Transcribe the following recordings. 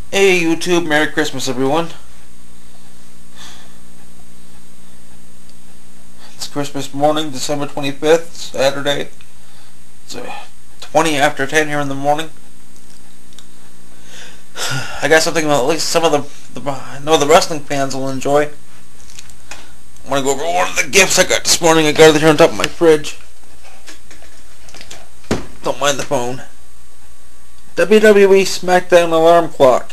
Hey YouTube, Merry Christmas everyone. It's Christmas morning, December 25th, Saturday. It's 20 after 10 here in the morning. I got something that at least some of I know the wrestling fans will enjoy. I'm going to go over one of the gifts I got this morning. I got it here on top of my fridge. Don't mind the phone. WWE SmackDown alarm clock.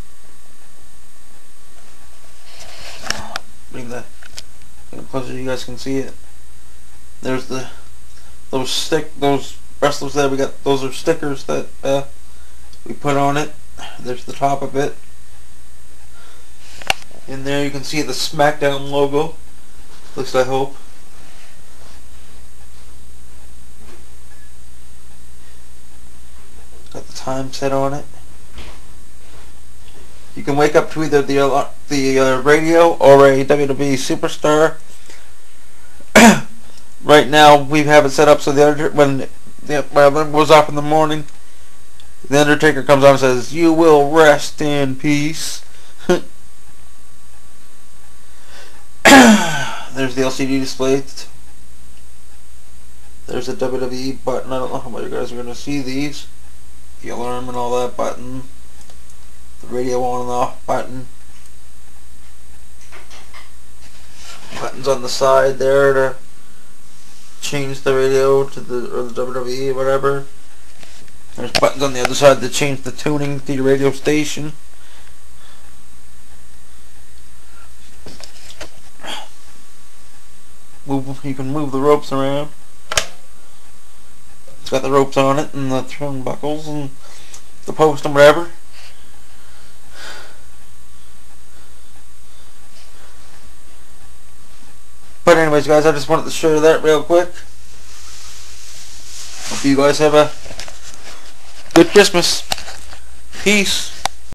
Bring that closer so you guys can see it. There's those wrestlers there. We got those are stickers that we put on it. There's the top of it. In there you can see the SmackDown logo. At least I hope. Got the time set on it. You can wake up to either the radio or a WWE superstar. Right now we have it set up so when the alarm goes off in the morning, the Undertaker comes on and says, "You will rest in peace." There's the LCD display. There's a WWE button. I don't know how much you guys are going to see these. The alarm and all that button. The radio on and off button. Buttons on the side there to change the radio to the WWE or whatever. There's buttons on the other side to change the tuning to your radio station. You can move the ropes around. It's got the ropes on it and the turnbuckles and the post and whatever. But anyways guys, I just wanted to show you that real quick. Hope you guys have a good Christmas. Peace.